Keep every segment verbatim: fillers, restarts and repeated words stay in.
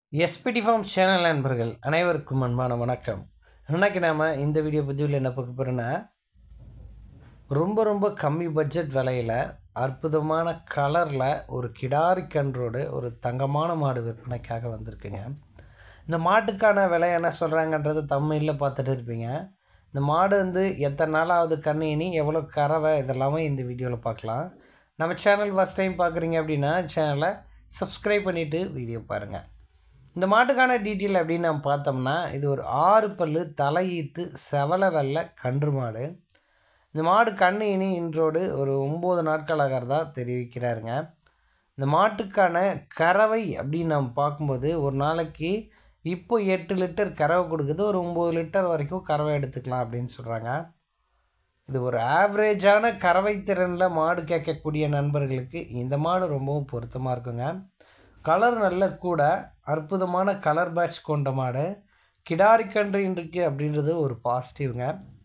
SPD form channel நண்பர்கள் அனைவருக்கும் அன்பான வணக்கம். இன்னைக்கு நாம் இந்த வீடியோ பதிவில் என்ன பார்க்க போகிறோன்னா, ரொம்ப ரொம்ப கம்மி பட்ஜெட் விலையில் அற்புதமான கலரில் ஒரு கிடாரி கன்றோடு ஒரு தங்கமான மாடு விற்பனைக்காக வந்திருக்குங்க. இந்த மாட்டுக்கான விலை என்ன சொல்கிறாங்கன்றதை தமிழில் பார்த்துட்டு இருப்பீங்க. இந்த மாடு வந்து எத்தனை நாளாவது கண்ணினி எவ்வளோ கறவை இதெல்லாமே இந்த வீடியோவில் பார்க்கலாம். நம்ம சேனல் ஃபஸ்ட் டைம் பார்க்குறீங்க அப்படின்னா சேனலை சப்ஸ்கிரைப் பண்ணிவிட்டு வீடியோ பாருங்கள். இந்த மாட்டுக்கான டீட்டெயில் அப்படின்னு நம்ம பார்த்தோம்னா, இது ஒரு ஆறு பல்லு தலையீத்து செவலை வெள்ளை கன்று மாடு. இந்த மாடு கண்ணு இனி இன்றோடு ஒரு ஒம்பது நாட்கள் ஆகிறதா தெரிவிக்கிறாருங்க. இந்த மாட்டுக்கான கறவை அப்படின்னு நம்ம பார்க்கும்போது ஒரு நாளைக்கு இப்போ எட்டு லிட்டர் கறவை கொடுக்குது, ஒரு ஒம்பது லிட்டர் வரைக்கும் கறவை எடுத்துக்கலாம் அப்படின்னு சொல்கிறாங்க. இது ஒரு ஆவரேஜான கறவை திறனில் மாடு கேட்கக்கூடிய நண்பர்களுக்கு இந்த மாடு ரொம்பவும் பொருத்தமாக இருக்குங்க. கலர் நல்ல கூட அற்புதமான கலர் பேட்ச் கொண்ட மாடு, கிடாரி கன்று இருக்குது அப்படின்றது ஒரு பாசிட்டிவ்ங்க.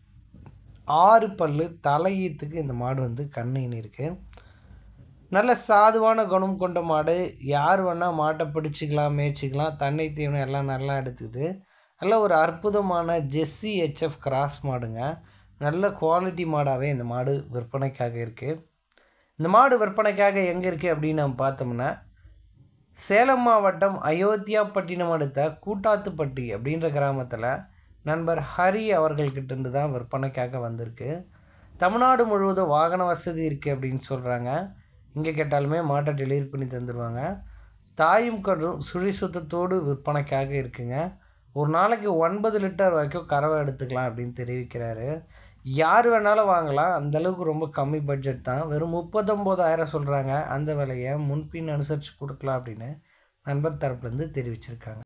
ஆறு பல்லு தலையீத்துக்கு இந்த மாடு வந்து கண்ணின்னு இருக்குது. நல்ல சாதுவான குணம் கொண்ட மாடு, யார் வேணால் மாட்டை பிடிச்சிக்கலாம், மேய்ச்சிக்கலாம், தண்ணி தீவனம் எல்லாம் நல்லா எடுத்துக்குது. நல்ல ஒரு அற்புதமான ஜெஸ்ஸி ஹெச்எஃப் கிராஸ் மாடுங்க. நல்ல குவாலிட்டி மாடாகவே இந்த மாடு விற்பனைக்காக இருக்குது. இந்த மாடு விற்பனைக்காக எங்கே இருக்குது அப்படின்னு நம்ம பார்த்தோம்னா, சேலம் மாவட்டம் அயோத்தியாப்பட்டினம் அடுத்த கூட்டாத்துப்பட்டி அப்படின்ற கிராமத்தில் நண்பர் ஹரி அவர்கள்கிட்டேருந்து தான் விற்பனைக்காக வந்திருக்கு. தமிழ்நாடு முழுவதும் வாகன வசதி இருக்குது அப்படின்னு சொல்கிறாங்க. இங்கே கேட்டாலுமே மாட்டை டெலிவரி பண்ணி தந்துடுவாங்க. தாயும் கன்றும் சுழி சுத்தத்தோடு விற்பனைக்காக இருக்குங்க. ஒரு நாளைக்கு ஒன்பது லிட்டர் வரைக்கும் கறவை எடுத்துக்கலாம் அப்படின்னு தெரிவிக்கிறாரு. யார் வேணாலும் வாங்கலாம், அந்தளவுக்கு ரொம்ப கம்மி பட்ஜெட் தான். வெறும் முப்பத்தொம்போதாயிரம் சொல்கிறாங்க. அந்த விலையை முன்பின் அனுசரித்து கொடுக்கலாம் அப்படின்னு நண்பர் தரப்புலேருந்து தெரிவிச்சிருக்காங்க.